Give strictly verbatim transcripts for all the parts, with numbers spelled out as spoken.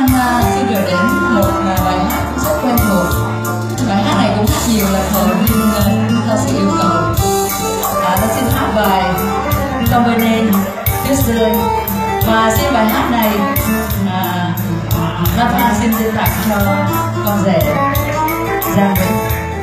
Thanh uh, xin gửi đến một uh, bài hát rất quen thuộc. Bài hát này cũng hát nhiều là thời nhưng uh, ca sĩ yêu cầu. À, ta xin hát bài Trong Bên Em Tuyết Rơi. Và xin bài hát này à, Rafa xin xin tặng cho con rể Giang Vĩnh.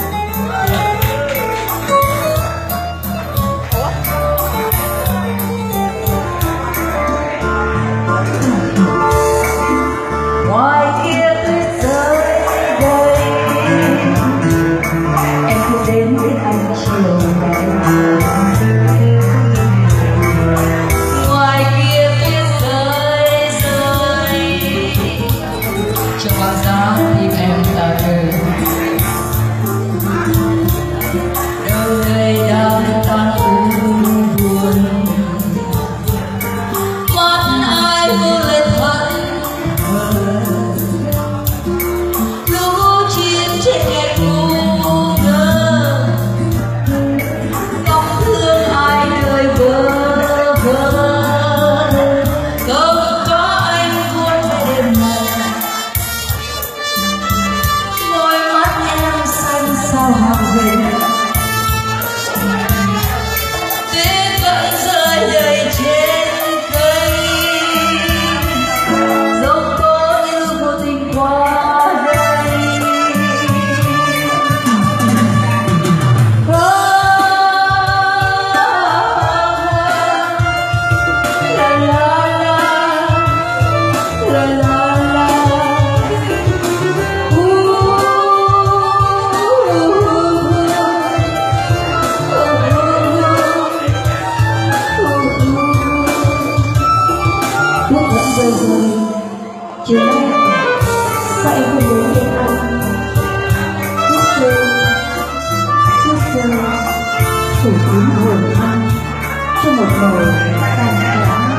Chiều nay sao em không đến bên anh? Tuyết rơi, tuyết rơi, phủ kín hồn anh trong một màu tàn trắng.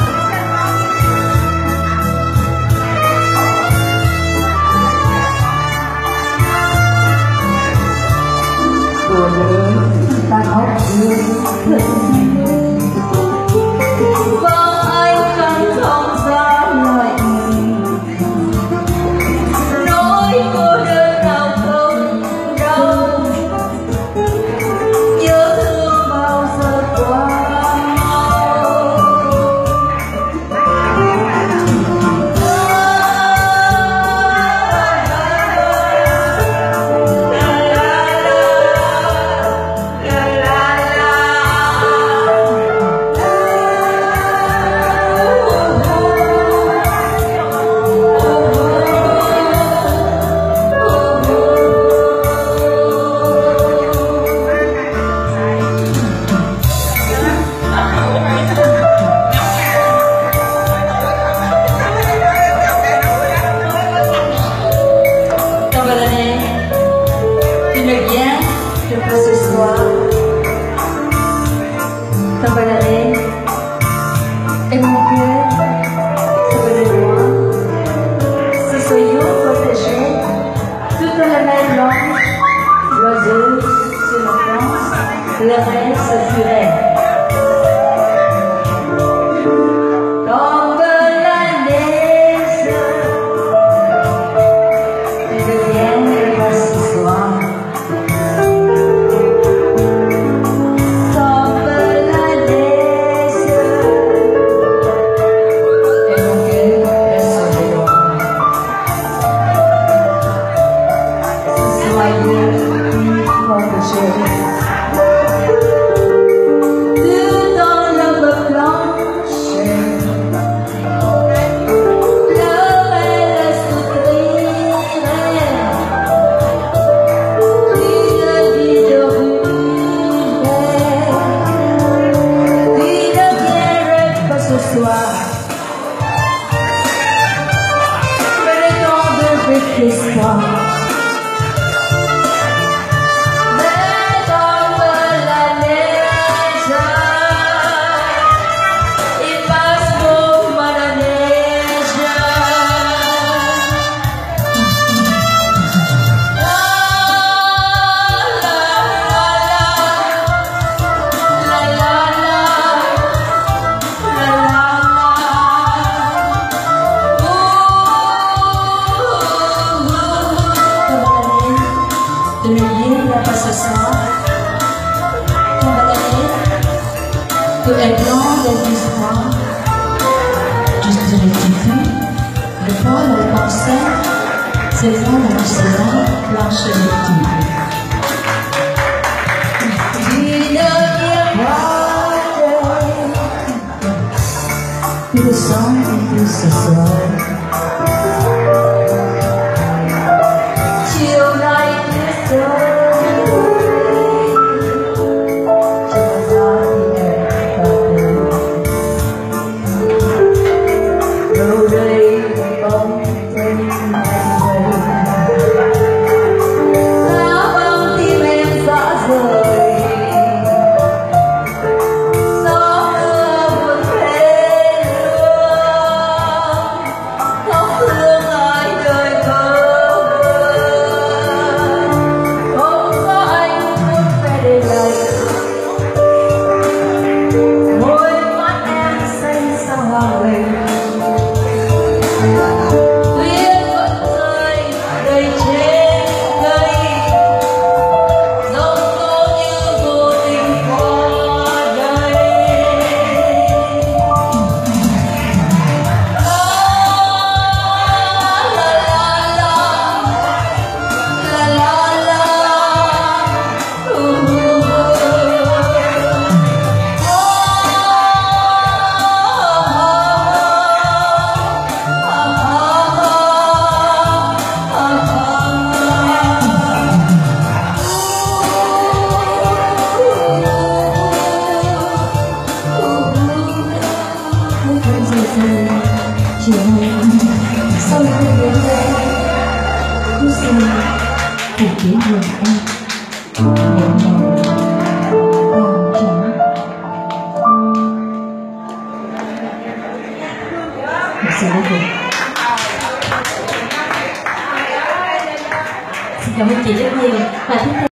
Của nhớ ta khóc thương thật nhiều. Vâng anh cắn không ra lời nỗi cô đơn nào không đau, nhớ thương bao giờ qua mau. Ce soir, ta belle année et mon cœur, ta belle moi, si soyons protégés, toute la mer blanche, l'oiseau sur la France, le reste se furait. Tombe la neige, et deviens pas ce soir. L'espoir. Mais comme la neige, il passe pour moi la neige. La la la la la la la la. ce soir. On va aller que est blanc de l'histoire. Je suis avec Tiffy, le Paul, le Marcel, c'est ça, le Marcelin, Blanche et le Tiffy. Puis le sang et tout ce soir. Chiều nay tuyết rơi, chờ ra thì em ta tới. Đâu đây bóng trên em vây, lá vàng tim em dã rời. Chiều nay sau khi đến đây, cứ xem cuộc chiến vườn em nhẹ nhàng vàng trắng. Xin lỗi cô. Xin cảm ơn chị rất nhiều. Và tiếp theo